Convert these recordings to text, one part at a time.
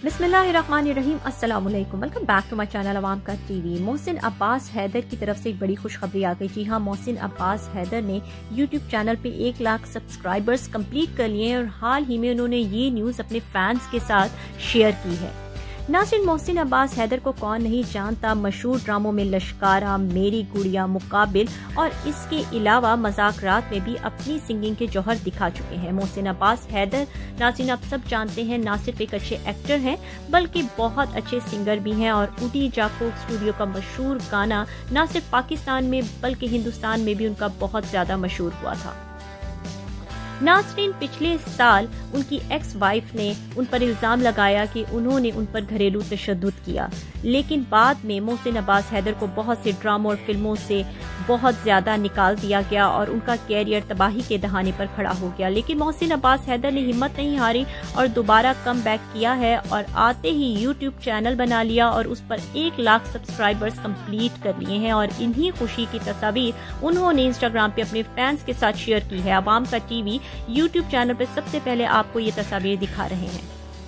बिस्मिल्लाहिर्रहमानिर्रहीम। अस्सलाम वालेकुम। Welcome back to my channel अवाम का टीवी। मोहसिन अब्बास हैदर की तरफ से एक बड़ी खुशखबरी आ गई। जी हाँ, मोहसिन अब्बास हैदर ने यूट्यूब चैनल पे 1 लाख सब्सक्राइबर्स कंप्लीट कर लिए हैं और हाल ही में उन्होंने ये न्यूज़ अपने फैंस के साथ शेयर की है। नाज़रीन, मोहसिन अब्बास हैदर को कौन नहीं जानता। मशहूर ड्रामों में लश्कारा, मेरी गुड़िया, मुकाबिल और इसके अलावा मज़ाकरात में भी अपनी सिंगिंग के जौहर दिखा चुके हैं। मोहसिन अब्बास हैदर, नाज़रीन, आप सब जानते हैं, ना सिर्फ एक अच्छे एक्टर हैं बल्कि बहुत अच्छे सिंगर भी हैं और उडी जाको स्टूडियो का मशहूर गाना ना सिर्फ पाकिस्तान में बल्कि हिंदुस्तान में भी उनका बहुत ज्यादा मशहूर हुआ था। नाज़रीन, पिछले साल उनकी एक्स वाइफ ने उन पर इल्जाम लगाया कि उन्होंने उन पर घरेलू तशद्दुद किया, लेकिन बाद में मोहसिन अब्बास हैदर को बहुत से ड्रामों और फिल्मों से बहुत ज्यादा निकाल दिया गया और उनका कैरियर तबाही के दहाने पर खड़ा हो गया। लेकिन मोहसिन अब्बास हैदर ने हिम्मत नहीं हारी और दोबारा कम बैक किया है और आते ही यूट्यूब चैनल बना लिया और उस पर 1 लाख सब्सक्राइबर्स कंप्लीट कर लिए हैं और इन्हीं खुशी की तस्वीर उन्होंने इंस्टाग्राम पे अपने फैंस के साथ शेयर की है। अवाम का टीवी यूट्यूब चैनल पर सबसे पहले आपको ये तस्वीर दिखा रहे हैं।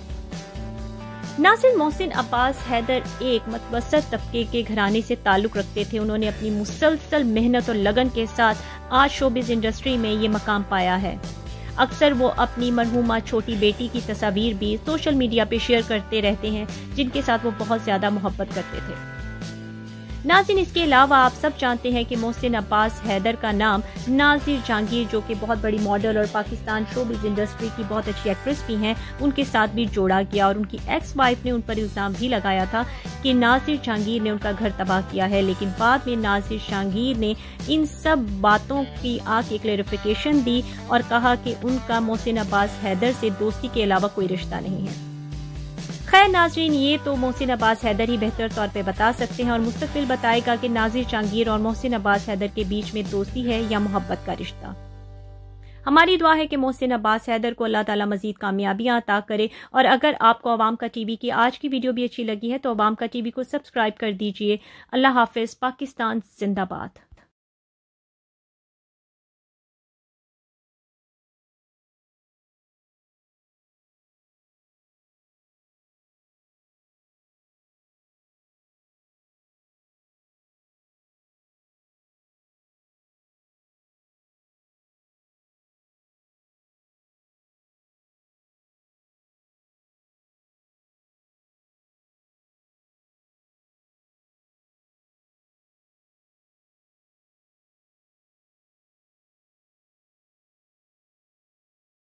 नाज़रीन, मोहसिन अब्बास हैदर एक मतवसत तबके के घराने से ताल्लुक रखते थे। उन्होंने अपनी मुसलसल मेहनत और लगन के साथ आज शोबिज़ इंडस्ट्री में ये मकाम पाया है। अक्सर वो अपनी मरहूमा छोटी बेटी की तस्वीर भी सोशल मीडिया पे शेयर करते रहते हैं, जिनके साथ वो बहुत ज्यादा मोहब्बत करते थे। नाज़रीन, इसके अलावा आप सब जानते हैं कि मोहसिन अब्बास हैदर का नाम नाज़िर जहांगीर, जो कि बहुत बड़ी मॉडल और पाकिस्तान शोबिज़ इंडस्ट्री की बहुत अच्छी एक्ट्रेस भी हैं, उनके साथ भी जोड़ा गया और उनकी एक्स वाइफ ने उन पर इल्जाम भी लगाया था कि नाज़िर जहांगीर ने उनका घर तबाह किया है। लेकिन बाद में नाज़िर जहांगीर ने इन सब बातों की आके क्लैरिफिकेशन दी और कहा कि उनका मोहसिन अब्बास हैदर से दोस्ती के अलावा कोई रिश्ता नहीं है। खैर नाज़रीन, ये तो मोहसिन अब्बास हैदर ही बेहतर तौर पे बता सकते हैं और मुस्तकबिल बताएगा कि नाज़िर जहांगीर और मोहसिन अब्बास हैदर के बीच में दोस्ती है या मोहब्बत का रिश्ता। हमारी दुआ है कि मोहसिन अब्बास हैदर को अल्लाह ताला मजीद कामयाबियां अता करे। और अगर आपको अवाम का टीवी की आज की वीडियो भी अच्छी लगी है तो अवाम का टीवी को सब्सक्राइब कर दीजिए। अल्लाह हाफिज। पाकिस्तान जिंदाबाद।